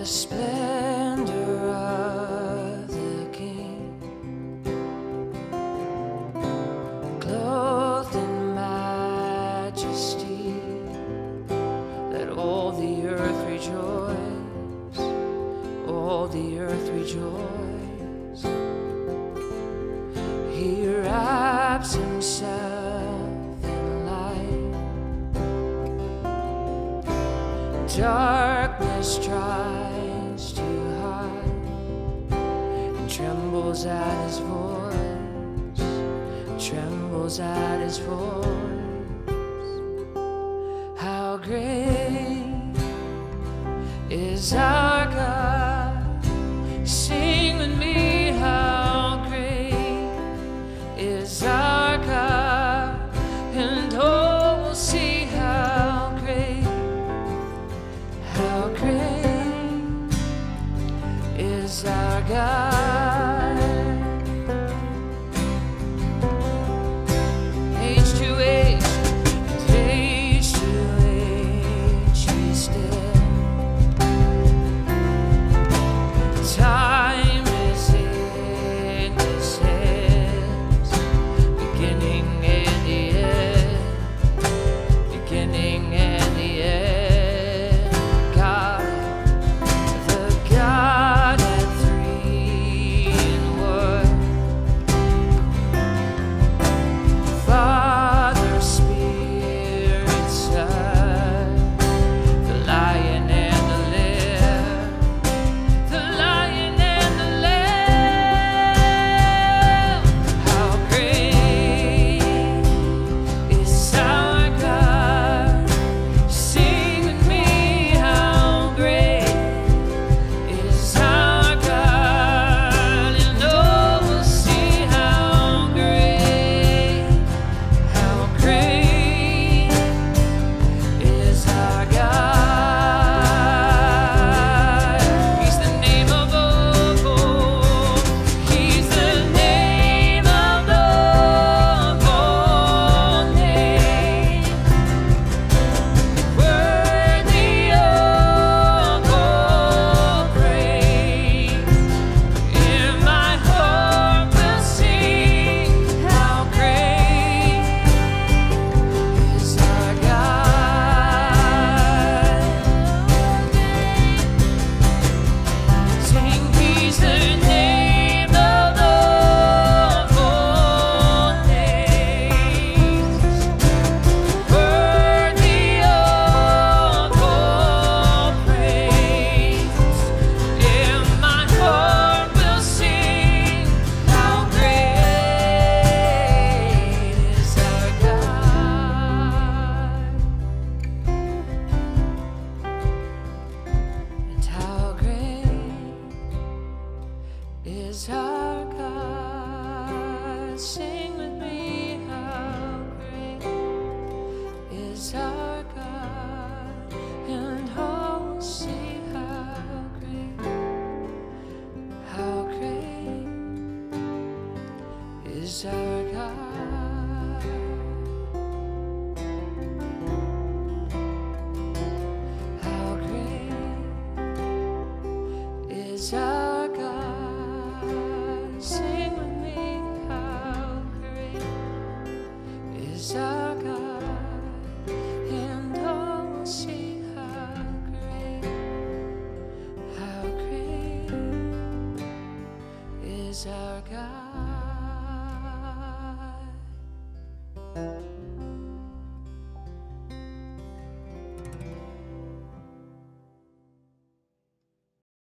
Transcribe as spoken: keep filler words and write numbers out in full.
splendor of the King, clothed in majesty, let all the earth rejoice, all the earth rejoice. He wraps himself in light, darkness tries to hide, and trembles at his voice, trembles at his voice. How great is our God, sing with me, how great is our God, and oh, we'll see how great, how great is our God. Age to age, and age to age, He still. Time is in His hands, beginning and the end, beginning and the end. God, the God and three in one, Father, Spirit, Son, the Lion and the Lamb, the Lion and the Lamb. How great is our God, sing with me, how great is our God, and oh, we'll see how great, how great is our God. He's the name above all, He's the name above all names, worthy of all praise. In my heart will sing, how great is our God. Sing, He's the name above all names, worthy of all praise. In my heart will sing, how great is our God, and how great is our God. Sing with me, how great is our God, and all will see how great, how great is our God. How great is our God, sing with me, how great is our God, and all will see how great, how great is our God.